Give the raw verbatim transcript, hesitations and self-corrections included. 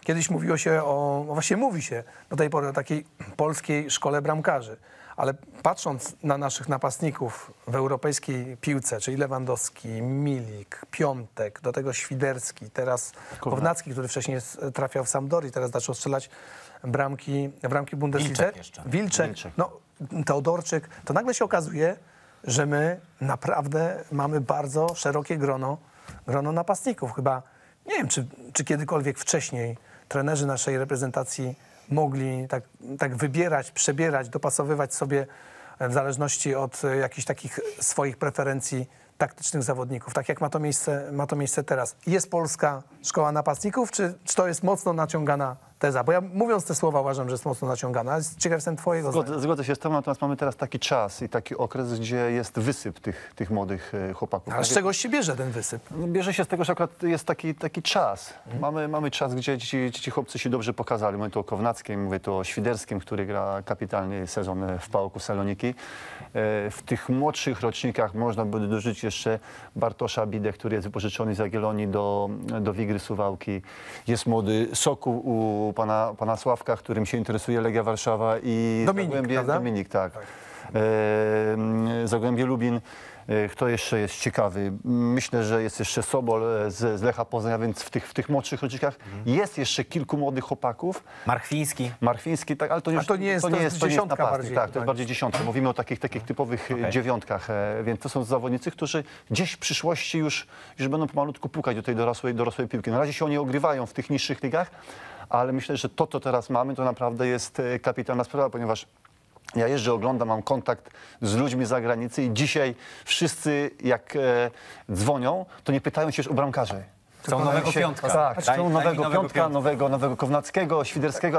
Kiedyś mówiło się o, no właśnie mówi się do tej pory o takiej polskiej szkole bramkarzy, ale patrząc na naszych napastników w europejskiej piłce, czyli Lewandowski, Milik, Piątek, do tego Świderski, teraz Kownacki, który wcześniej trafiał w Sampdorii, teraz zaczął strzelać bramki, bramki Bundeslidze. Wilczek jeszcze. Wilczek, Wilczek. no Teodorczyk, to nagle się okazuje, że my naprawdę mamy bardzo szerokie grono, grono napastników. Chyba, nie wiem, czy, czy kiedykolwiek wcześniej trenerzy naszej reprezentacji mogli tak, tak wybierać, przebierać, dopasowywać sobie w zależności od jakichś takich swoich preferencji taktycznych zawodników, tak jak ma to miejsce, ma to miejsce teraz. Jest polska szkoła napastników, czy, czy to jest mocno naciągana teza? Bo ja mówiąc te słowa uważam, że jest mocno naciągana, ale ciekaw jestem twojego zdania. Zgodzę, zgodzę się z tym, natomiast mamy teraz taki czas i taki okres, gdzie jest wysyp tych, tych młodych e, chłopaków. Ale z czegoś się bierze ten wysyp? No, bierze się z tego, że akurat jest taki, taki czas. Mhm. Mamy, mamy czas, gdzie ci, ci chłopcy się dobrze pokazali. Mówię tu o Kownackim, mówię tu o Świderskim, który gra kapitalny sezon w Pałku Saloniki. E, w tych młodszych rocznikach można by dorzucić jeszcze Bartosza Bidę, który jest wypożyczony z Jagiellonii do, do Wigry Suwałki. Jest młody Sokół u pana, pana Sławka, którym się interesuje Legia Warszawa i Dominik, Zagłębie, prawda? Dominik, tak. tak. E, Zagłębie Lubin. Kto jeszcze jest ciekawy? Myślę, że jest jeszcze Sobol z, z Lecha Poznań, więc w tych, w tych młodszych rocznikach mhm. jest jeszcze kilku młodych chłopaków. Marchwiński. Marchwiński, tak, ale to, już, to nie jest, to nie jest, to nie jest napastnik, bardziej, tak, to tak. jest bardziej dziesiątka. Mówimy o takich, takich typowych okay. dziewiątkach, więc to są zawodnicy, którzy gdzieś w przyszłości już, już będą pomalutku pukać do tej dorosłej, dorosłej piłki. Na razie się oni ogrywają w tych niższych ligach, ale myślę, że to, co teraz mamy, to naprawdę jest kapitalna sprawa, ponieważ ja jeżdżę, oglądam, mam kontakt z ludźmi z zagranicy i dzisiaj wszyscy jak e, dzwonią, to nie pytają się już o bramkarzy. Chcą nowego się, piątka. Tak, Daj, chcą daj nowego nowego piątka, piątka. nowego, nowego Kownackiego, Świderskiego.